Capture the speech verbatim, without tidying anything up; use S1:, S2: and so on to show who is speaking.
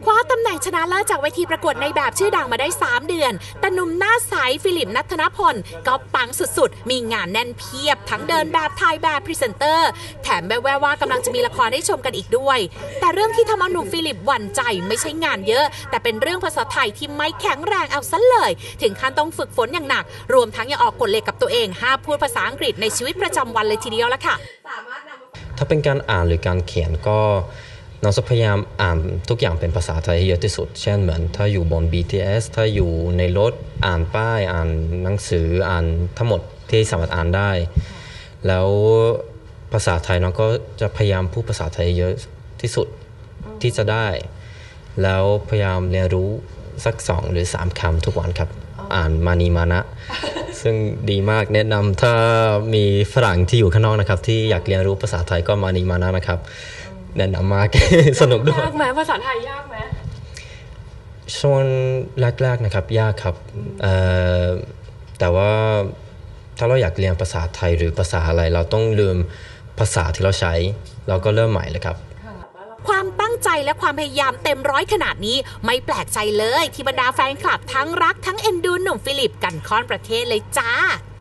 S1: คว้าตำแหน่งชนะเลิศจากเวทีประกวดในแบบชื่อดังมาได้สามเดือนแต่หนุ่มหน้าใสฟิลิปนัทนพลก็ปังสุดๆมีงานแน่นเพียบทั้งเดินแบบถ่ายแบบพรีเซนเตอร์แถมแววๆว่ากำลังจะมีละครให้ชมกันอีกด้วยแต่เรื่องที่ทำเอาหนุ่มฟิลิปหวั่นใจไม่ใช่งานเยอะแต่เป็นเรื่องภาษาไทยที่ไม่แข็งแรงเอาซะเลยถึงขั้นต้องฝึกฝนอย่างหนักรวมทั้งยังออกกฎเหล็กกับตัวเองห้ามพูดภาษาอังกฤษในชีวิตประจำวันเลยทีเดียวละค่ะ
S2: ถ้าเป็นการอ่านหรือการเขียนก็น้องจะพยายามอ่านทุกอย่างเป็นภาษาไทยให้เยอะที่สุดเช่นเหมือนถ้าอยู่บน บี ที เอส ถ้าอยู่ในรถอ่านป้ายอ่านหนังสืออ่านทั้งหมดที่สามารถอ่านได้แล้วภาษาไทยน้องก็จะพยายามพูดภาษาไทยเยอะที่สุดที่จะได้แล้วพยายามเรียนรู้สักสองหรือสามคำทุกวันครับอ่านมานีมานะซึ่งดีมากแนะนำถ้ามีฝรั่งที่อยู่ข้างนอกนะครับที่อยากเรียนรู้ภาษาไทยก็มานีมานะนะครับแนะนำมาก สนุกด้วย
S3: ยากไหมภาษาไทยยากไหม
S2: ช่วงแรกๆนะครับยากครับแต่ว่าถ้าเราอยากเรียนภาษาไทยหรือภาษาอะไรเราต้องลืมภาษาที่เราใช้เราก็เริ่มใหม่เลยครับ
S1: ความตั้งใจและความพยายามเต็มร้อยขนาดนี้ไม่แปลกใจเลยที่บรรดาแฟนคลับทั้งรักทั้งเอ็นดูหนุ่มฟิลิปกันค่อนประเทศเลยจ้า